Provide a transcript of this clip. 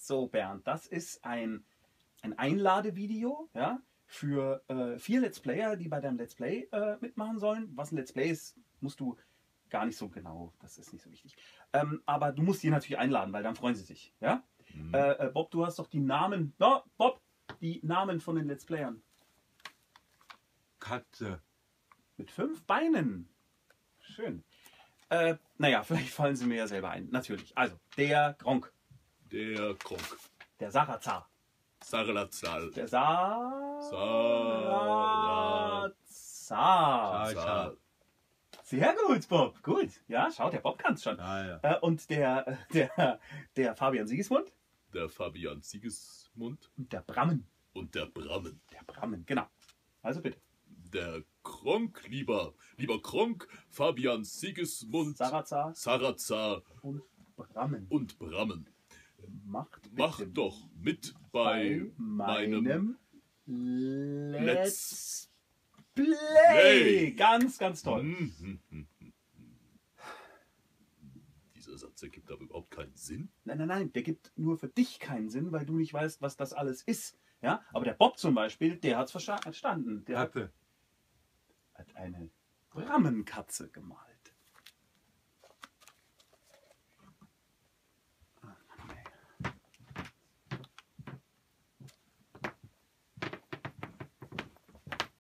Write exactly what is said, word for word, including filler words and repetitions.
so, Bernd, das ist ein, ein Einladevideo, ja, für äh, vier Let's Player, die bei deinem Let's Play äh, mitmachen sollen. Was ein Let's Play ist, musst du gar nicht so genau, das ist nicht so wichtig. Ähm, aber du musst die natürlich einladen, weil dann freuen sie sich. Ja? Mhm. Äh, äh, Bob, du hast doch die Namen, no, Bob, die Namen von den Let's Playern. Katze. Mit fünf Beinen. Schön. Äh, naja, vielleicht fallen sie mir ja selber ein. Natürlich. Also, der Gronk. Der Kronk. Der Sarazar. Sarazar. Der Sarazar. Sarazar. Sehr gut, Bob. Gut. Ja, schau, der Bob kann es schon. Ah, ja. Äh, und der, der, der Fabian Sigismund. Der Fabian Sigismund. Und der Brammen. Und der Brammen. Der Brammen, genau. Also bitte. Der Kronk, lieber, lieber Kronk, Fabian Sigismund, Sarazar. Sarazar. Und Brammen. Und Brammen. Macht, Mach doch mit bei, bei meinem Let's Play. Play. Ganz, ganz toll. Hm, hm, hm, hm. Dieser Satz ergibt aber überhaupt keinen Sinn. Nein, nein, nein, der gibt nur für dich keinen Sinn, weil du nicht weißt, was das alles ist. Ja? Aber der Bob zum Beispiel, der hat es verstanden. Der Hatte. hat eine Brammenkatze gemalt.